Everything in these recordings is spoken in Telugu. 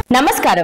నమస్కారం.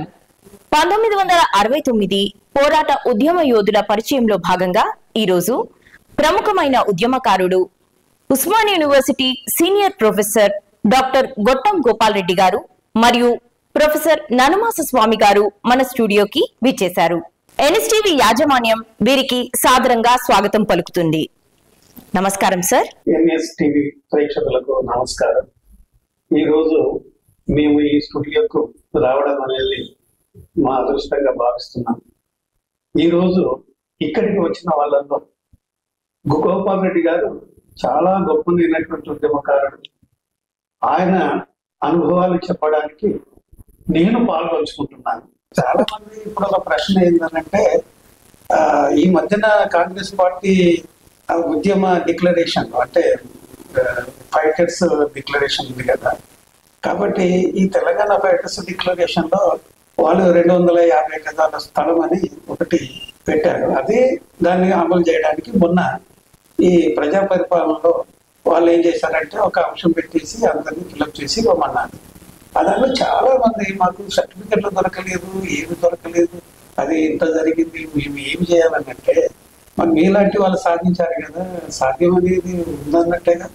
1969 పోరాట ఉద్యమ యోధుల పరిచయంలో భాగంగా ఈరోజు ప్రముఖమైన ఉద్యమకారుడు, Osmania university senior professor doctor Gottam Gopal Reddy గారు మరియు ప్రొఫెసర్ ననమాస స్వామి గారు మన స్టూడియోకి విచ్చేశారు. ఎన్ఎస్టీవీ యాజమాన్యం వీరికి సాదరంగా స్వాగతం పలుకుతుంది. నమస్కారం సార్. ఎన్ఎస్టీవీ ప్రేక్షకులకు నమస్కారం. ఈరోజు మేము ఈ స్టూడియోకు రావడం అనేది మా అదృష్టంగా భావిస్తున్నాం. ఈరోజు ఇక్కడికి వచ్చిన వాళ్ళల్లో గోపాల్ రెడ్డి గారు చాలా గొప్పనైనటువంటి ఉద్యమకారుడు. ఆయన అనుభవాలు చెప్పడానికి నేను పాల్పంచుకుంటున్నాను. చాలా మంది ఇప్పుడు ఒక ప్రశ్న ఏంటంటే, ఈ మధ్యన కాంగ్రెస్ పార్టీ ఉద్యమ డిక్లరేషన్ అంటే ఫైటర్స్ డిక్లరేషన్ ఉంది కదా, కాబట్టి ఈ తెలంగాణ ఫైటర్స్ డిక్లరేషన్ లో వాళ్ళు 250 గజాల స్థలం అని ఒకటి పెట్టారు. అదే దాన్ని అమలు చేయడానికి మొన్న ఈ ప్రజా పరిపాలనలో వాళ్ళు ఏం చేశారంటే ఒక అంశం పెట్టేసి అందరినీ ఫిలప్ చేసి ఇవ్వమన్నారు. దానిలో చాలా మంది మాకు సర్టిఫికెట్లు దొరకలేదు, ఏమి దొరకలేదు, అది ఇంత జరిగింది, మేము ఏమి చేయాలనంటే, మరి మీలాంటి వాళ్ళు సాధించారు కదా, సాధ్యం అనేది ఉందన్నట్టేగా.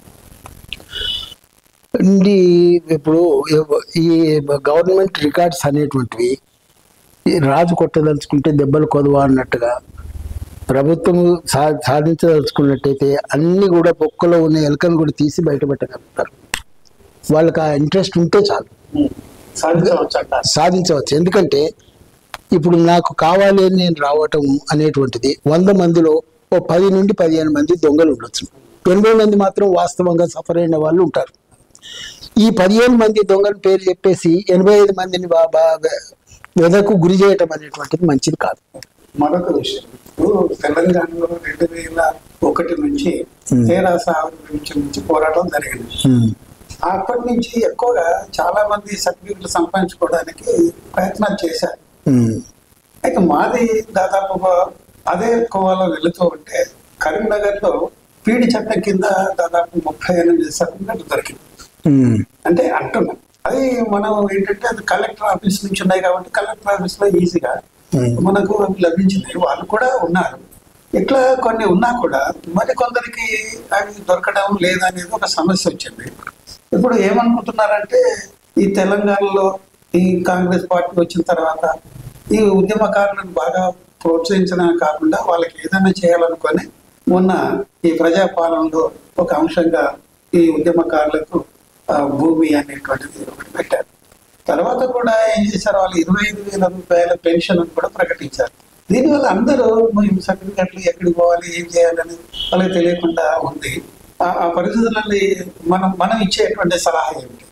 ఇప్పుడు ఈ గవర్నమెంట్ రికార్డ్స్ అనేటువంటివి రాజు కొట్టదలుచుకుంటే దెబ్బలు కొదవా అన్నట్టుగా ప్రభుత్వం సాధించదలుచుకున్నట్టయితే అన్ని కూడా బొక్కలో ఉన్న ఎలకను కూడా తీసి బయటపెట్టగలుగుతారు. వాళ్ళకి ఆ ఇంట్రెస్ట్ ఉంటే చాలు సాధించవచ్చు. ఎందుకంటే ఇప్పుడు నాకు కావాలి అని నేను రావటం అనేటువంటిది 100 మందిలో 10 నుండి 15 మంది దొంగలు ఉండొచ్చు, 80 మంది మాత్రం వాస్తవంగా సఫర్ అయిన వాళ్ళు ఉంటారు. ఈ 15 మంది దొంగల పేరు చెప్పేసి 85 మందిని వెదకు గురి చేయటం అనేటువంటిది మంచిది కాదు. మరొక విషయం, తెలంగాణలో 2001 నుంచి తెరాస నుంచి పోరాటం జరిగింది. అప్పటి నుంచి ఎక్కువగా చాలా మంది సర్టిఫికెట్లు సంపాదించుకోవడానికి ప్రయత్నాలు చేశారు. అయితే మాది దాదాపుగా అదే కోవలో వెళుతూ ఉంటే కరీంనగర్ లో పీడి చట్టం కింద దాదాపు 38 సర్టిఫికెట్లు దొరికింది. అంటే అంటున్నాం, అది మనం ఏంటంటే అది కలెక్టర్ ఆఫీస్ నుంచి ఉన్నాయి కాబట్టి కలెక్టర్ ఆఫీస్ లో ఈజీగా మనకు లభించినాయి. వాళ్ళు కూడా ఉన్నారు. ఇట్లా కొన్ని ఉన్నా కూడా మరి కొందరికి అవి దొరకడం లేదనేది ఒక సమస్య వచ్చింది. ఇప్పుడు ఏమనుకుంటున్నారంటే, ఈ తెలంగాణలో ఈ కాంగ్రెస్ పార్టీ వచ్చిన తర్వాత ఈ ఉద్యమకారులను బాగా ప్రోత్సహించడమే కాకుండా వాళ్ళకి ఏదైనా చేయాలనుకొని మొన్న ఈ ప్రజాపాలనలో ఒక అంశంగా ఈ ఉద్యమకారులకు భూమి అనేటువంటిది ఒకటి పెట్టారు. తర్వాత కూడా ఏం చేశారు, వాళ్ళు 25,000 రూపాయల పెన్షన్ కూడా ప్రకటించారు. దీనివల్ల అందరూ సర్టిఫికెట్లు ఎక్కడికి పోవాలి, ఏం చేయాలని వాళ్ళకి తెలియకుండా ఉంది. ఆ పరిస్థితులని మనం ఇచ్చేటువంటి సలహా ఏమిటి?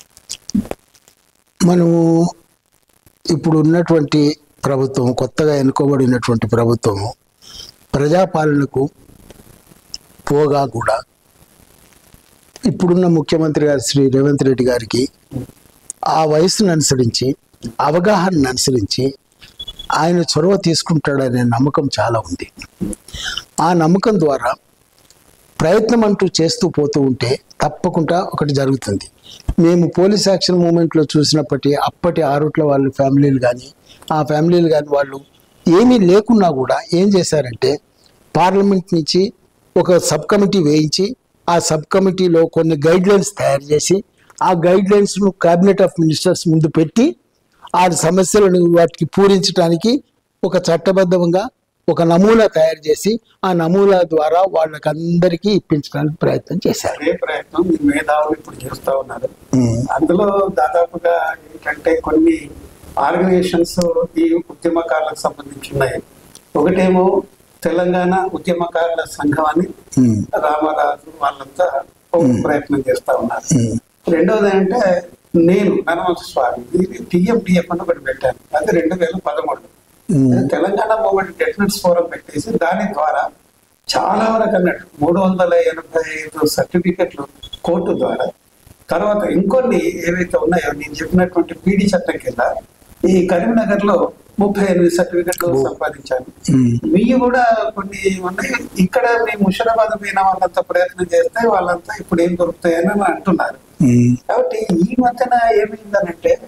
మనము ఇప్పుడు ఉన్నటువంటి ప్రభుత్వం, కొత్తగా ఎన్నుకోబడినటువంటి ప్రభుత్వము ప్రజాపాలనకు పోగా కూడా ఇప్పుడున్న ముఖ్యమంత్రి గారు శ్రీ రేవంత్ రెడ్డి గారికి ఆ వయసును అనుసరించి, అవగాహనను అనుసరించి ఆయన చొరవ తీసుకుంటాడనే నమ్మకం చాలా ఉంది. ఆ నమ్మకం ద్వారా ప్రయత్నం అంటూ చేస్తూ పోతూ ఉంటే తప్పకుండా ఒకటి జరుగుతుంది. మేము పోలీస్ యాక్షన్ మూమెంట్లో చూసినప్పటి అప్పటి ఆరుట్ల వాళ్ళ ఫ్యామిలీలు కానీ వాళ్ళు ఏమీ లేకున్నా కూడా ఏం చేశారంటే, పార్లమెంట్ నుంచి ఒక సబ్ కమిటీ వేయించి ఆ సబ్ కమిటీలో కొన్ని గైడ్లైన్స్ తయారు చేసి ఆ గైడ్లైన్స్ను క్యాబినెట్ ఆఫ్ మినిస్టర్స్ ముందు పెట్టి ఆ సమస్యలను వాటికి పూరించడానికి ఒక చట్టబద్ధంగా ఒక నమూనా తయారు చేసి ఆ నమూనా ద్వారా వాళ్ళకందరికీ ఇప్పించడానికి ప్రయత్నం చేశారు. అదే ప్రయత్నం మేధావులు ఇప్పుడు చేస్తూ ఉన్నారు. అందులో దాదాపుగా ఏంటంటే కొన్ని ఆర్గనైజేషన్స్ ఈ ఉద్యమకారులకు సంబంధించి ఉన్నాయి. ఒకటేమో తెలంగాణ ఉద్యమకారుల సంఘం అని రామరాజు వాళ్ళంతా ప్రయత్నం చేస్తా ఉన్నారు. రెండవది అంటే నేను ననమాస స్వామి TMDF అని ఒకటి పెట్టాను. అది 2013 తెలంగాణ మూవ్మెంట్ డెఫినెట్స్ ఫోరం పెట్టేసి దాని ద్వారా చాలా వరకు అన్నట్టు 385 సర్టిఫికెట్లు కోర్టు ద్వారా, తర్వాత ఇంకొన్ని ఏవైతే ఉన్నాయో నేను చెప్పినటువంటి పీడి చట్టం కింద ఈ కరీంనగర్ లో 38 సర్టిఫికెట్లు సంపాదించాను. మీరు కూడా కొన్ని ఉన్నాయి. ఇక్కడ మీ ముషరాబాద్ పోయిన వాళ్ళంతా ప్రయత్నం చేస్తే వాళ్ళంతా ఇప్పుడు ఏం దొరుకుతాయని అంటున్నారు. కాబట్టి ఈ మధ్యన ఏమైందనంటే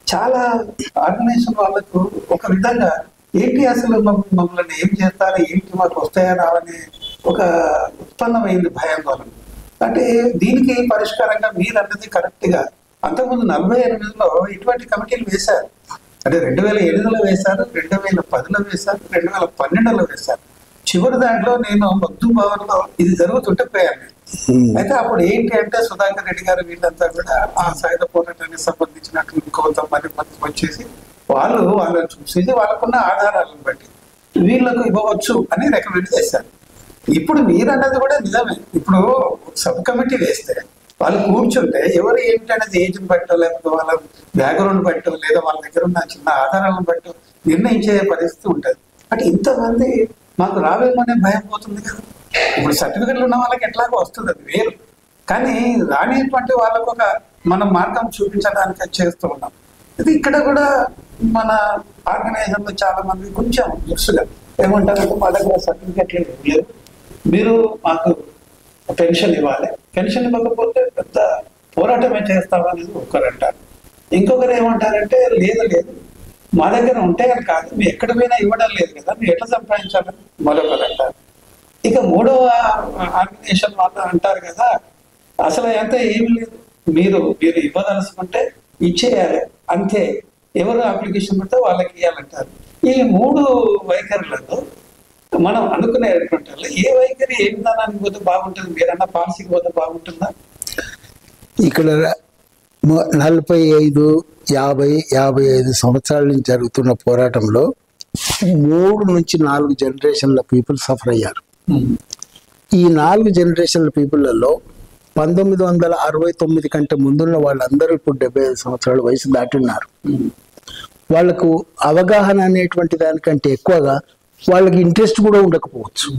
చాలా ఆర్గనైజేషన్ వాళ్ళకు ఒక విధంగా ఏంటి అసలు మమ్మల్ని ఏం చేస్తారు, ఏంటి మాకు వస్తాయా రావని ఒక ఉత్పన్నమైంది భయం వాళ్ళని. అంటే దీనికి పరిష్కారంగా మీరు అన్నది కరెక్ట్ గా అంతకుముందు 48లో ఇటువంటి కమిటీలు వేశారు. అంటే 2008లో వేశారు, 2010లో వేశారు, 2012లో వేశారు. చివరి దాంట్లో నేను మగ్దు భవన్ లో ఇది జరుగుతుంటే పోయాను. అయితే అప్పుడు ఏంటి అంటే సుధాకర్ రెడ్డి గారు వీళ్ళంతా కూడా ఆ సాయుధ పోరాటానికి సంబంధించినట్లు కొంతమంది వచ్చేసి వాళ్ళని చూసేసి వాళ్ళకున్న ఆధారాలను బట్టి వీళ్ళకు ఇవ్వవచ్చు అని రికమెండ్ చేశారు. ఇప్పుడు మీరన్నది కూడా నిజమే. ఇప్పుడు సబ్ కమిటీ వేస్తే వాళ్ళు కూర్చుంటే ఎవరు ఏంటి అనేది ఏజ్ని బట్టో లేకపోతే వాళ్ళ బ్యాక్గ్రౌండ్ బట్టో లేదా వాళ్ళ దగ్గర ఉన్న చిన్న ఆధారాలను బట్టో నిర్ణయించే పరిస్థితి ఉంటుంది. అంటే ఇంతమంది మాకు రావేమో అనే భయం పోతుంది కదా. ఇప్పుడు సర్టిఫికెట్లు ఉన్న వాళ్ళకి ఎట్లాగో వస్తుంది, అది వేరు. కానీ రానిటువంటి వాళ్ళకు ఒక మనం మార్గం చూపించడానికి చేస్తూ ఉన్నాం. ఇది ఇక్కడ కూడా మన ఆర్గనైజేషన్ లో చాలా మంది కొంచెం దురుసుగా ఏమంటారంటే మా దగ్గర సర్టిఫికెట్లు లేవు, మీరు మాకు పెన్షన్ ఇవ్వాలి, పెన్షన్ ఇవ్వకపోతే పెద్ద పోరాటమే చేస్తామనేది ఒకరు అంటారు. ఇంకొకరు ఏమంటారంటే లేదు మా దగ్గర ఉంటే అని కాదు, మీ ఎక్కడ పోయినా ఇవ్వడం లేదు కదా, మీరు ఎట్లా సంపాదించాలని మరొకరు అంటారు. ఇక మూడవ ఆర్గనైజేషన్ వాళ్ళు అంటారు కదా, అసలు ఎంత ఏమి లేదు, మీరు ఇవ్వదలుచుకుంటే ఇచ్చేయాలి అంతే, ఎవరు అప్లికేషన్ పెడితే వాళ్ళకి ఇవ్వాలంటారు. ఈ మూడు వైఖరులలో మనం అనుకునేటువంటి ఏ వైఖరి ఏ విధానానికి పోతే బాగుంటుంది, మీరన్నా పాలసీకి పోతే బాగుంటుందా? ఇక్కడ 45, 50, 55 సంవత్సరాల నుంచి జరుగుతున్న పోరాటంలో 3 నుంచి 4 జనరేషన్ల పీపుల్ సఫర్ అయ్యారు. ఈ 4 జనరేషన్ల పీపుల్లలో 1969 కంటే ముందున్న వాళ్ళందరూ ఇప్పుడు 75 సంవత్సరాల వయసు దాటున్నారు. వాళ్లకు అవగాహన అనేటువంటి దానికంటే ఎక్కువగా వాళ్ళకి ఇంట్రెస్ట్ కూడా ఉండకపోవచ్చు.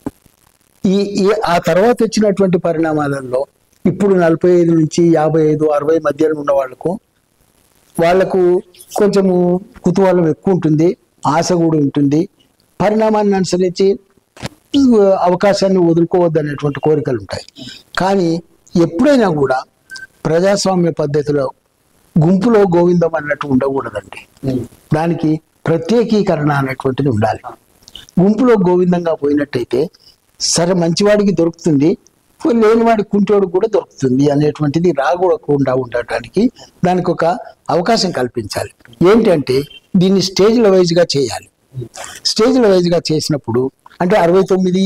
ఆ తర్వాత వచ్చినటువంటి పరిణామాలలో ఇప్పుడు 45 నుంచి 55, 60 మధ్యలో ఉన్న వాళ్ళకు కొంచెము కుతూహలం ఎక్కువ ఉంటుంది, ఆశ కూడా ఉంటుంది. పరిణామాన్ని అనుసరించి అవకాశాన్ని వదులుకోవద్దు అనేటువంటి కోరికలు ఉంటాయి. కానీ ఎప్పుడైనా కూడా ప్రజాస్వామ్య పద్ధతిలో గుంపులో గోవిందం అన్నట్టు ఉండకూడదండి. దానికి ప్రత్యేకీకరణ అనేటువంటిది ఉండాలి. గుంపులో గోవిందంగా పోయినట్టయితే సరే మంచివాడికి దొరుకుతుంది, లేనివాడి కుంటోడు కూడా దొరుకుతుంది అనేటువంటిది రాకూడకుండా ఉండటానికి దానికి ఒక అవకాశం కల్పించాలి. ఏంటంటే దీన్ని స్టేజ్ల వైజ్గా చేయాలి. స్టేజ్ల వైజ్గా చేసినప్పుడు అంటే 69,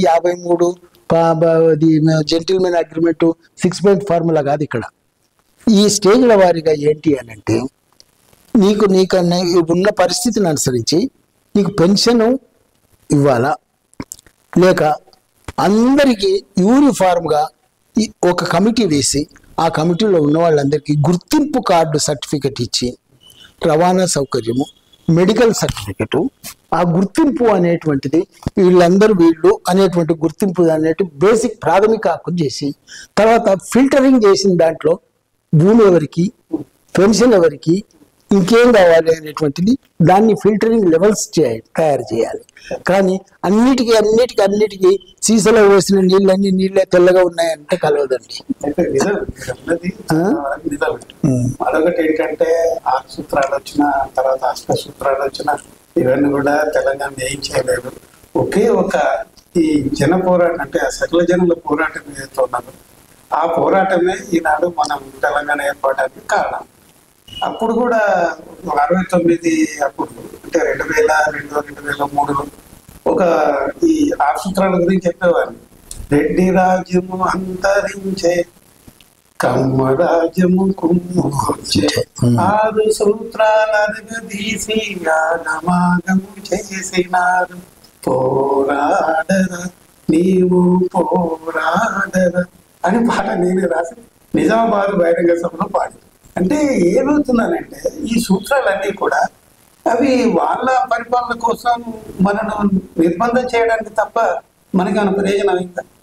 53 జెంటిల్మెన్ అగ్రిమెంట్ 6 పాయింట్ ఫార్ములా కాదు. ఇక్కడ ఈ స్టేజ్ల వారీగా ఏంటి అని అంటే నీకు ఉన్న పరిస్థితిని అనుసరించి నీకు పెన్షన్ ఇవ్వాలా, లేక అందరికీ యూనిఫామ్గా ఒక కమిటీ వేసి ఆ కమిటీలో ఉన్న వాళ్ళందరికీ గుర్తింపు కార్డు సర్టిఫికెట్ ఇచ్చి రవాణా సౌకర్యము, మెడికల్ సర్టిఫికెట్, ఆ గుర్తింపు అనేటువంటిది వీళ్ళు అనేటువంటి గుర్తింపు అనేటి బేసిక్ ప్రాథమిక హక్కు చేసి తర్వాత ఫిల్టరింగ్ చేసిన దాంట్లో భూమి ఎవరికి, పెన్షన్ ఎవరికి, ఇంకేం కావాలి అనేటువంటిది దాన్ని ఫిల్టరింగ్ లెవెల్స్ తయారు చేయాలి. కానీ అన్నిటికీ సీసాలో పోసిన నీళ్ళే తెల్లగా ఉన్నాయంటే కలవదండి. అదొకటి ఏంటంటే 6 సూత్రాలు వచ్చిన తర్వాత 8 సూత్రాలు వచ్చిన ఇవన్నీ కూడా తెలంగాణ ఏం చేయలేదు. ఒకే ఒక ఈ జన పోరాటం అంటే ఆ సకల జనుల పోరాటం ఏదైతే ఉన్నదో ఆ పోరాటమే ఈనాడు మనం తెలంగాణ ఏర్పడడానికి కారణం. అప్పుడు కూడా 69 అప్పుడు అంటే 2002, 2003లో ఒక ఈ 6 సూత్రాల గురించి చెప్పేవారు. రెడ్డి రాజ్యము అంతరించే, కమ్మ రాజ్యము కుమ్ముకొచ్చే, 6 సూత్రాల తీసి ఆగమాగము చేసినారు, పోరాడరా నీవు పోరాడరా అని పాట నేనే రాసి నిజామాబాద్ బహిరంగ సభలో పాడి. అంటే ఏమవుతున్నానంటే ఈ సూత్రాలన్నీ కూడా అవి వాళ్ళ పరిపాలన కోసం మనను నిర్బంధం చేయడానికి తప్ప మనకి ప్రయోజనం అయిందా?